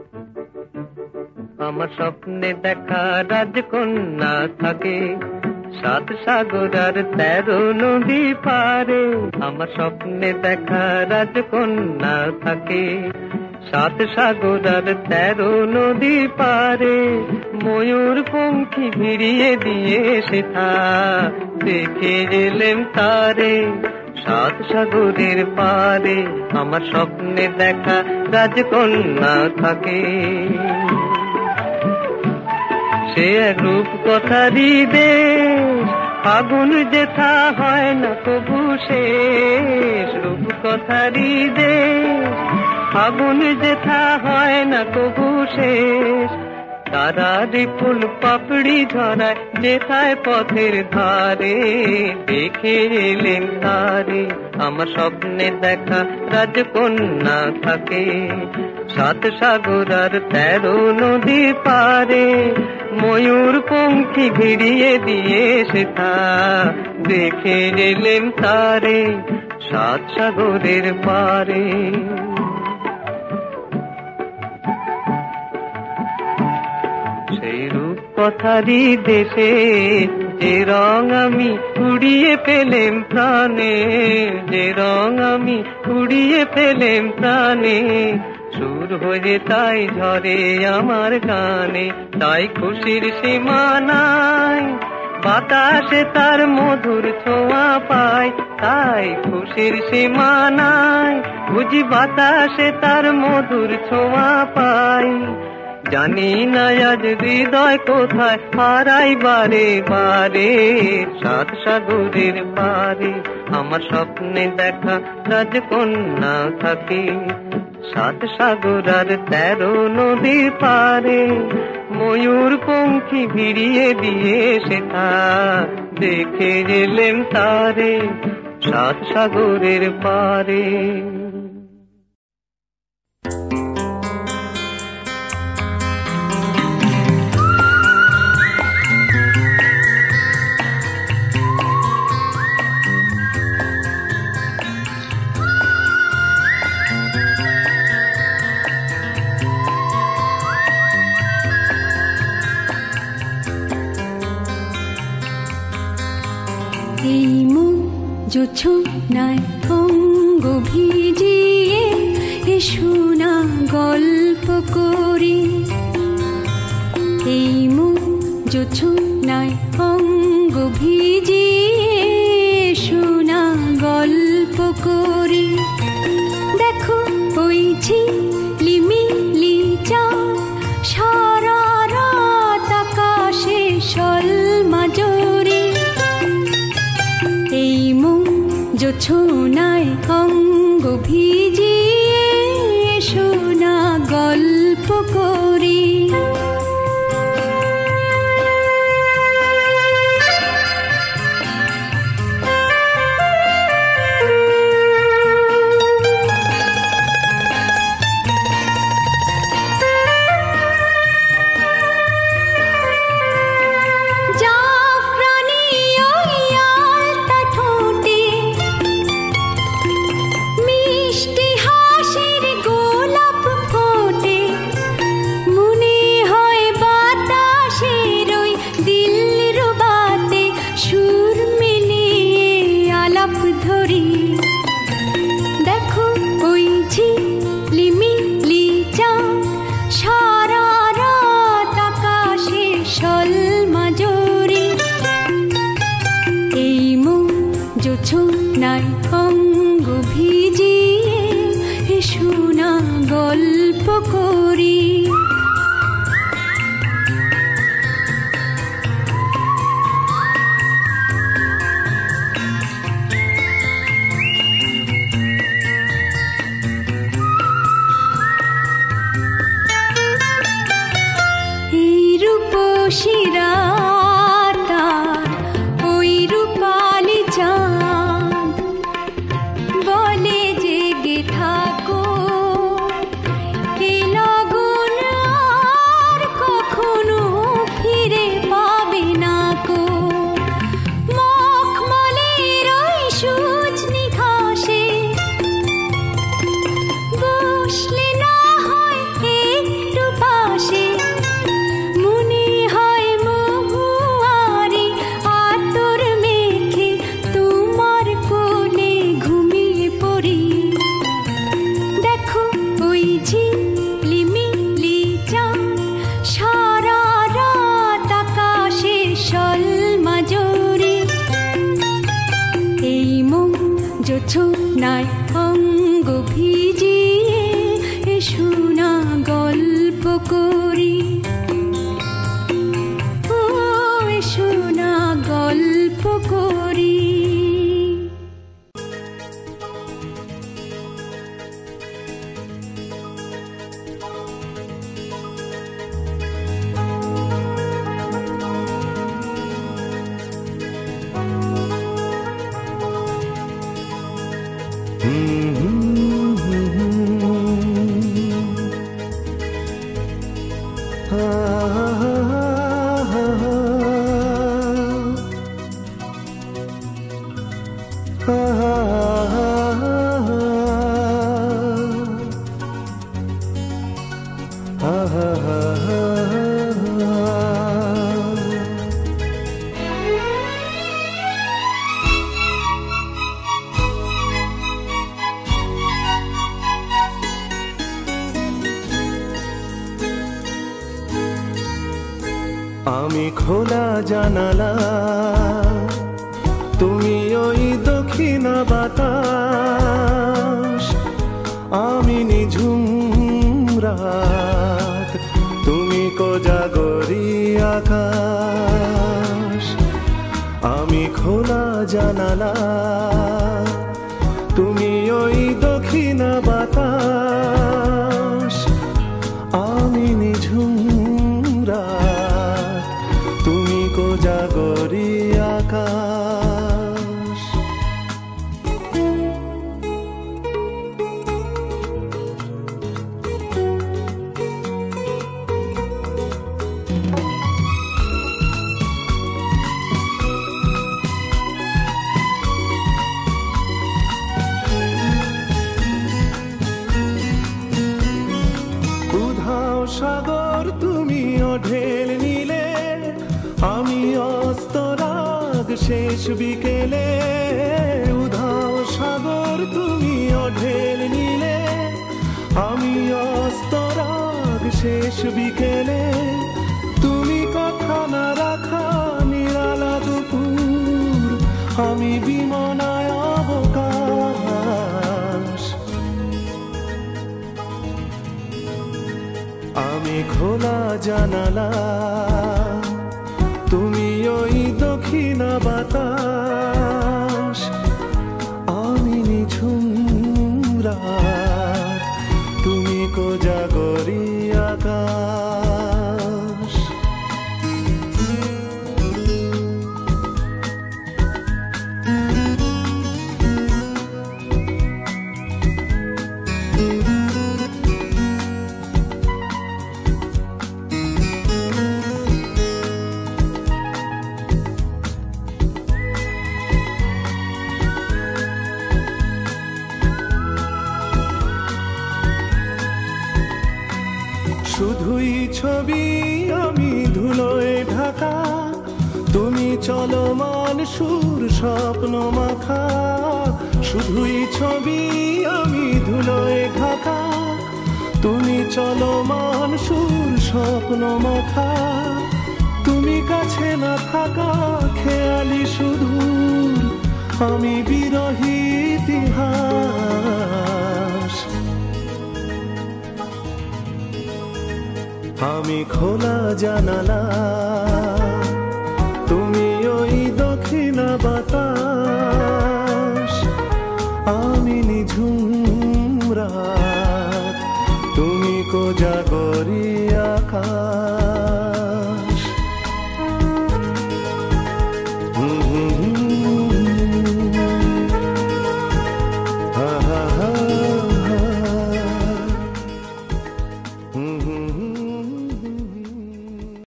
আমার স্বপ্নে দেখা রাজকন্যা থাকে 7 সাগর আর 13 নদী পারে। আমার স্বপ্নে দেখা রাজকন্যা থাকে 7 সাগর আর 13 নদী পারে। ময়ূর পঙ্খী ভিড়িয়ে দিয়ে সেথা দেখে এলেম তারে 7 সাগরের পারে। আমার স্বপ্নে দেখা রাজকন্যা থাকে। সে এক রূপ কথারই দেশ, ফাগুন যেথা হয় না কবু শেষ। রূপ কথারই দেশ, ফাগুন যেথা হয় না কবু শেষ। তারারি ফুল পাপড়ি ঝরায় যেথায় পথের ধারে, দেখে এলেন তারে। আমার স্বপ্নে দেখা রাজকন্যা থাকে 7 সাগর আর 13 নদী পারে। ময়ূর পঙ্খী ভিড়িয়ে দিয়ে সেথা দেখে এলেন তারে 7 সাগরের পারে। সেই রূপ কথারই দেশে যে রং আমি কুড়িয়ে পেলেম প্রাণে, যে রং আমি কুড়িয়ে পেলেম প্রাণে। সুর হয়ে তাই ঝরে আমার গানে, তাই খুশির সীমা নাই। বাতাসে তার মধুর ছোঁয়া পায়, তাই খুশির সীমা নাই। বুঝি বাতাসে তার মধুর ছোঁয়া পাই। জানি না আজ হৃদয় কোথায় হারাই বারে বারে 7 সাগরের পারে। আমার স্বপ্নে দেখা রাজকন্যা থাকে 7 সাগর আর 13 নদী পারে। ময়ূর পঙ্খী ভিড়িয়ে দিয়ে সেথা দেখে এলেম তারে 7 সাগরের পারে। জোছনায় অঙ্গ ভিজিয়ে এসো না গল্প করি। এই মুখ জোছনায় অঙ্গ ভিজিয়ে এসো না গল্প করি। দেখো ওই ঝিলিমিলি চাঁদ সারা রাত আকাশে সলমাজরি। এই মুখ জোছনায় অঙ্গ ভিজিয়ে এসো না গল্প করি। বসলে না হয় একটু করি। ও এসো না গল্প করি। আমি খোলা জানালা, তুমি ওই দক্ষিণা বাতাস। আমি নিঝুম রাত, তুমি কোজাগরি আকাশ। আমি খোলা জানালা, তুমি ওই দক্ষিণা বাতাস। আমি নিঝুম রাত, তুমি কোজাগরি আকাশ। উধাও সাগর তুমি ঢেল নিলে, আমি অস্তরাগ শেষ বিকেলে। উধাও সাগর তুমি ঢেল নিলে, আমি অস্তরাগ শেষ বিকেলে। তুমি কথা না রাখা নিরালা দুপুর, আমি বিমনায় অবকাশ। আমি খোলা জানালা, তুমি ওই দক্ষিণা বাতাস। আমি নিঝুম রাত, তুমি কোজাগরি আকাশ। শুধুই ছবি আমি ধুলোয় ঢাকা, তুমি চলমান সুর স্বপ্ন মাখা। শুধুই ছবি আমি ধুলোয় ঢাকা, তুমি চলমান সুর স্বপ্ন মাখা। তুমি কাছে না থাকা খেয়ালি সুদূর, আমি বিরহী ইতিহাস। আমি খোলা জানালা, তুমি ওই দক্ষিণা বাতাস।